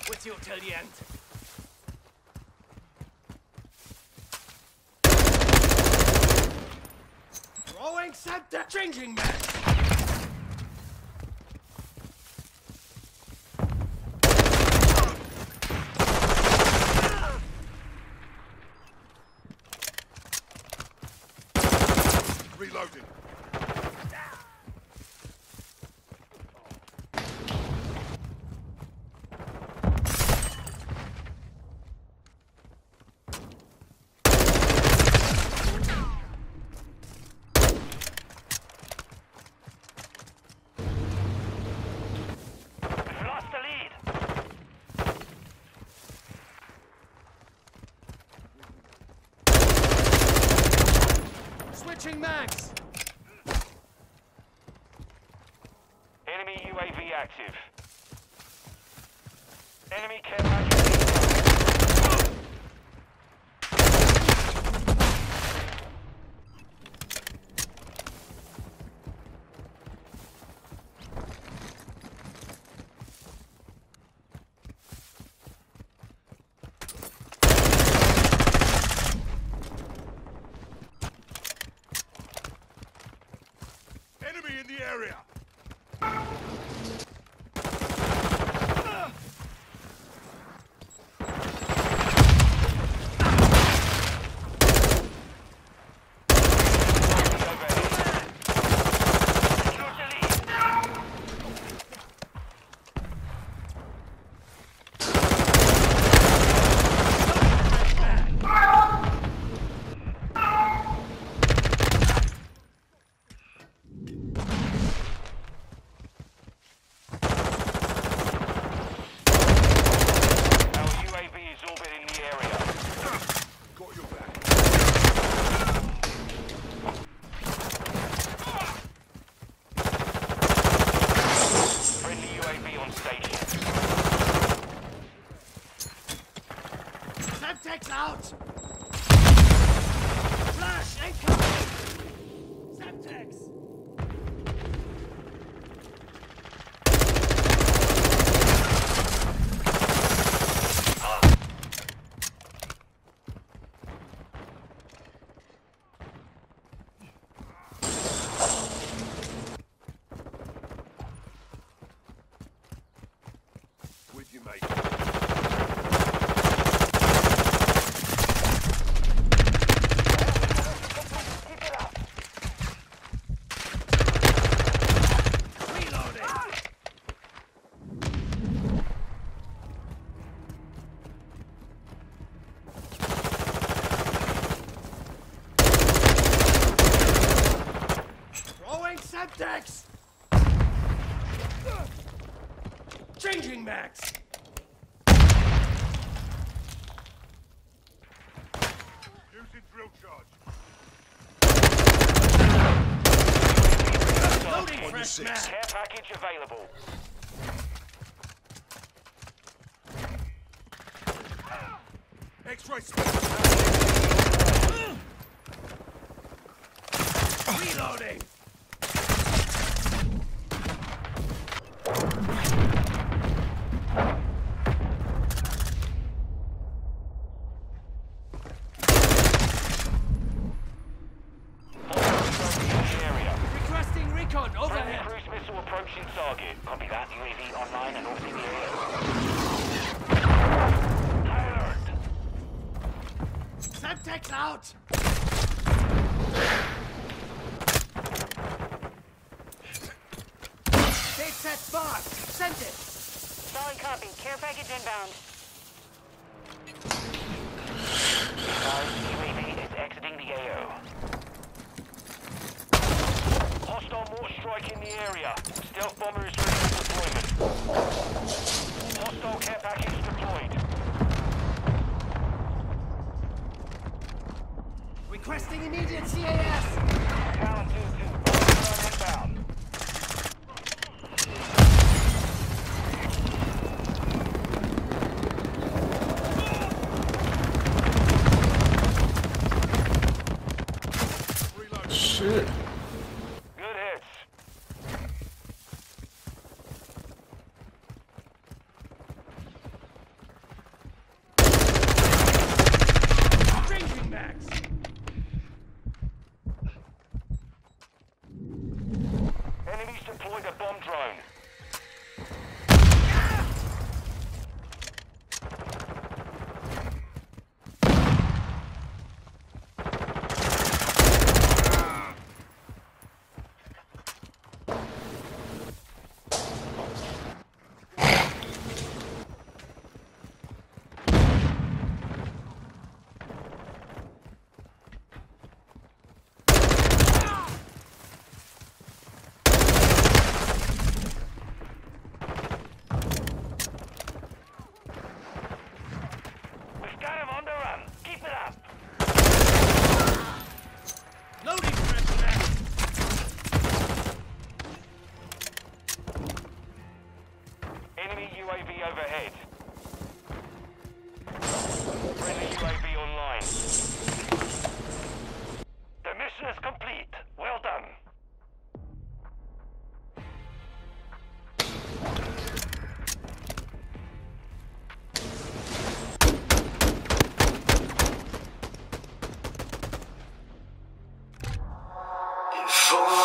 With you till the end. Throwing center, changing man. Reloading. Switching mags. Enemy UAV active. Enemy care package. Enemy in the area. Semtex out! Flash incoming! Semtex! With you, mate. Semtex! Changing max! Using drill charge. Loading fresh mag! Care package available. X-ray Reloading! Requesting recon overhead! Cruise missile approaching target. Copy that. UAV online and orbiting the area. High alert. Semtex out! Date set spot! Send it! Solid copy. Care package inbound. UAV is exiting the AO. Hostile mortar strike in the area. Stealth bomber is ready for deployment. Hostile care package deployed. Requesting immediate CAS! Talon 2-2. Inbound. Shit. Good hits. Enemy UAV overhead. Friendly UAV online. The mission is complete. Well done. If only